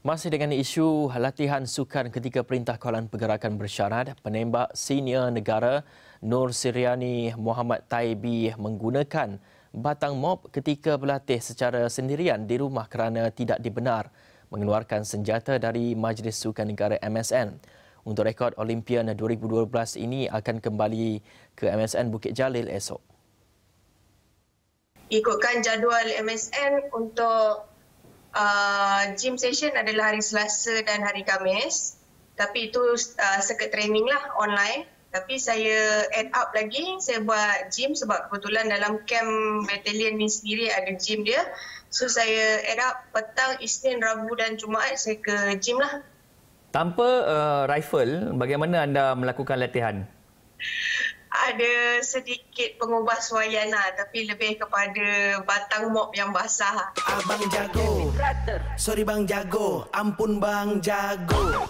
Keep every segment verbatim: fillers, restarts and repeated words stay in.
Masih dengan isu latihan sukan ketika Perintah Kawalan Pergerakan bersyarat, penembak senior negara Nur Siriani Muhammad Taibi menggunakan batang mop ketika berlatih secara sendirian di rumah kerana tidak dibenar mengeluarkan senjata dari Majlis Sukan Negara M S N. Untuk rekod Olimpian dua ribu dua belas ini akan kembali ke M S N Bukit Jalil esok. Ikutkan jadual M S N untuk Uh, gym session adalah hari Selasa dan hari Khamis. Tapi itu uh, circuit training lah, online. Tapi saya add up lagi, saya buat gym sebab kebetulan dalam camp battalion ni sendiri ada gym dia. So saya add up petang, Isnin, Rabu dan Jumaat saya ke gym lah. Tanpa uh, rifle, bagaimana anda melakukan latihan? Ada sedikit pengubah suaian lah, tapi lebih kepada batang mop yang basah. Abang jago, sorry bang jago, ampun bang jago.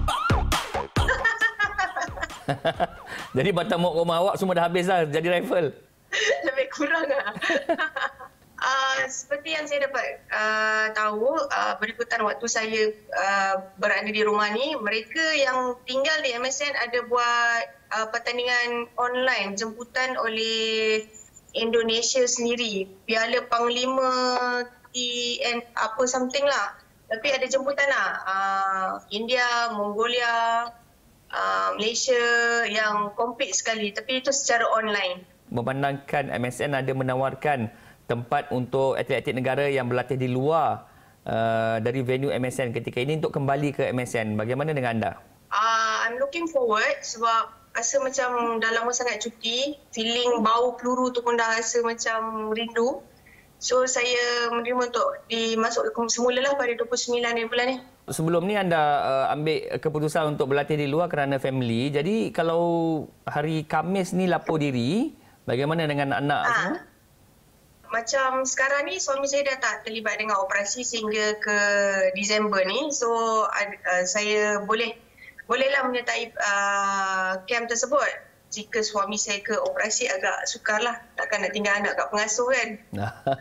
Jadi batang mop rumah awak semua dah habis lah jadi rifle? Lebih kurang lah. Uh, seperti yang saya dapat uh, tahu, uh, berikutan waktu saya uh, berada di rumah ni, mereka yang tinggal di M S N ada buat uh, pertandingan online, jemputan oleh Indonesia sendiri. Piala Panglima T N apa something lah. Tapi ada jemputan lah. Uh, India, Mongolia, uh, Malaysia yang compete sekali. Tapi itu secara online. Memandangkan M S N ada menawarkan tempat untuk atlet-atlet negara yang berlatih di luar uh, dari venue M S N ketika ini untuk kembali ke M S N. Bagaimana dengan anda? Uh, I'm looking forward sebab rasa macam dah lama sangat cuti. Feeling bau peluru tu pun dah rasa macam rindu. So saya menerima untuk dimasuk semula lah pada dua puluh sembilan hari bulan ni. Sebelum ni anda uh, ambil keputusan untuk berlatih di luar kerana family. Jadi kalau hari Khamis ni lapor diri, bagaimana dengan anak Ha. semua? Macam sekarang ni suami saya dah tak terlibat dengan operasi sehingga ke Disember ni. So uh, saya boleh bolehlah menyertai uh, camp tersebut. Jika suami saya ke operasi agak sukarlah. Takkan nak tinggal anak kat pengasuh kan.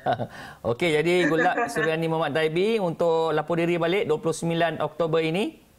Okey, jadi good luck Suriani Muhammad Taibi untuk lapor diri balik dua puluh sembilan Oktober ini.